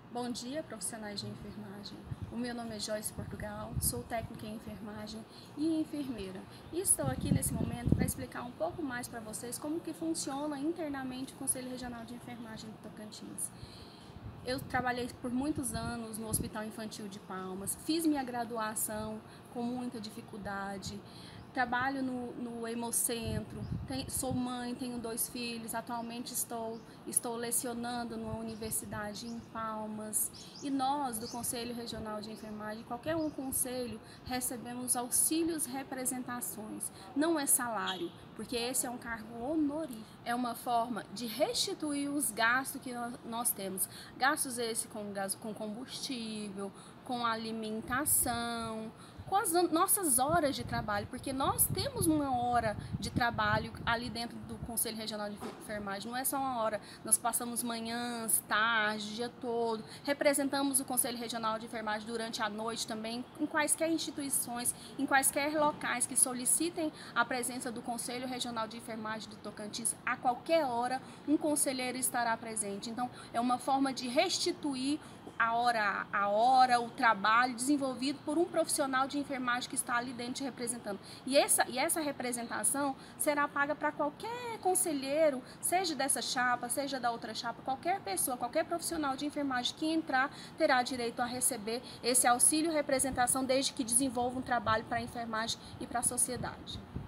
Bom dia, profissionais de enfermagem. O meu nome é Joyce Portugal, sou técnica em enfermagem e enfermeira. E estou aqui nesse momento para explicar um pouco mais para vocês como que funciona internamente o Conselho Regional de Enfermagem do Tocantins. Eu trabalhei por muitos anos no Hospital Infantil de Palmas, fiz minha graduação com muita dificuldade, trabalho no Hemocentro, sou mãe, tenho 2 filhos, atualmente estou lecionando numa universidade em Palmas. E nós, do Conselho Regional de Enfermagem, qualquer um conselho, recebemos auxílios representações. Não é salário, porque esse é um cargo honorífico. É uma forma de restituir os gastos que nós temos. Gastos esses com combustível, com alimentação, com as nossas horas de trabalho, porque nós temos uma hora de trabalho ali dentro do Conselho Regional de Enfermagem, não é só uma hora, nós passamos manhãs, tardes, o dia todo, representamos o Conselho Regional de Enfermagem durante a noite também, em quaisquer instituições, em quaisquer locais que solicitem a presença do Conselho Regional de Enfermagem do Tocantins, a qualquer hora um conselheiro estará presente. Então, é uma forma de restituir a hora, o trabalho desenvolvido por um profissional de enfermagem que está ali dentro te representando. E essa representação será paga para qualquer conselheiro, seja dessa chapa, seja da outra chapa, qualquer pessoa, qualquer profissional de enfermagem que entrar terá direito a receber esse auxílio representação desde que desenvolva um trabalho para a enfermagem e para a sociedade.